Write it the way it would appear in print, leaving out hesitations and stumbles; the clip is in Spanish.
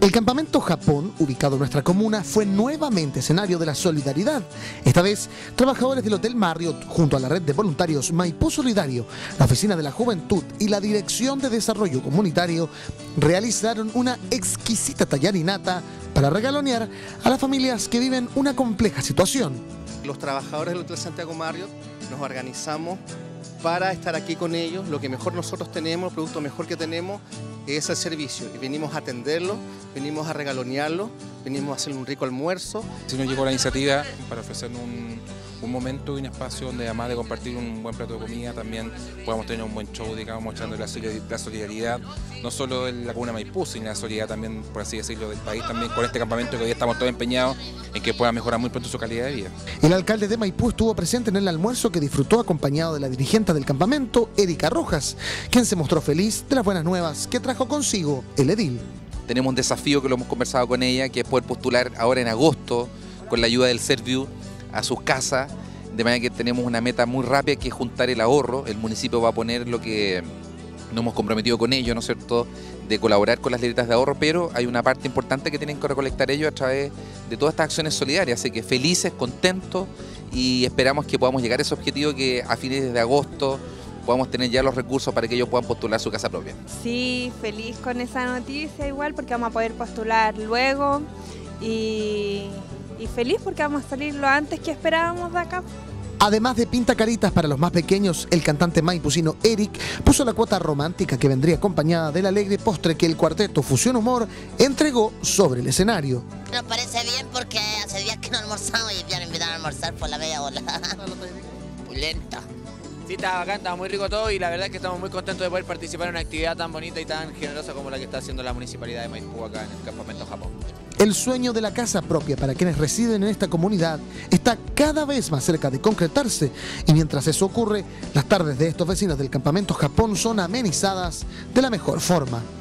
El campamento Japón, ubicado en nuestra comuna, fue nuevamente escenario de la solidaridad. Esta vez, trabajadores del Hotel Marriott, junto a la red de voluntarios Maipú Solidario, la Oficina de la Juventud y la Dirección de Desarrollo Comunitario, realizaron una exquisita tallarinata para regalonear a las familias que viven una compleja situación. Los trabajadores del Hotel Santiago Marriott nos organizamos para estar aquí con ellos. Lo que mejor nosotros tenemos, el producto mejor que tenemos, es el servicio. Y venimos a atenderlo, venimos a regalonearlo, venimos a hacer un rico almuerzo. Si nos llegó la iniciativa para ofrecer un momento y un espacio donde, además de compartir un buen plato de comida, también podamos tener un buen show, digamos, mostrando la solidaridad, no solo de la comuna Maipú, sino la solidaridad también, por así decirlo, del país también, con este campamento que hoy estamos todos empeñados en que pueda mejorar muy pronto su calidad de vida. El alcalde de Maipú estuvo presente en el almuerzo que disfrutó acompañado de la dirigente del campamento, Erika Rojas, quien se mostró feliz de las buenas nuevas que trajo consigo el edil. Tenemos un desafío que lo hemos conversado con ella, que es poder postular ahora en agosto, con la ayuda del Serviu, a sus casas, de manera que tenemos una meta muy rápida que es juntar el ahorro. El municipio va a poner lo que nos hemos comprometido con ellos, ¿no es cierto?, de colaborar con las libretas de ahorro, pero hay una parte importante que tienen que recolectar ellos a través de todas estas acciones solidarias, así que felices, contentos y esperamos que podamos llegar a ese objetivo, que a fines de agosto podamos tener ya los recursos para que ellos puedan postular su casa propia. Sí, feliz con esa noticia igual, porque vamos a poder postular luego y feliz porque vamos a salir lo antes que esperábamos de acá. Además de pintacaritas para los más pequeños, el cantante maipucino Eric puso la cuota romántica que vendría acompañada del alegre postre que el cuarteto Fusión Humor entregó sobre el escenario. Nos parece bien porque hace días que no almorzamos y ya nos invitaron a almorzar por la media bola. Pulenta. Sí, está bacán, está muy rico todo y la verdad es que estamos muy contentos de poder participar en una actividad tan bonita y tan generosa como la que está haciendo la Municipalidad de Maipú acá en el campamento Japón. El sueño de la casa propia para quienes residen en esta comunidad está cada vez más cerca de concretarse, y mientras eso ocurre, las tardes de estos vecinos del campamento Japón son amenizadas de la mejor forma.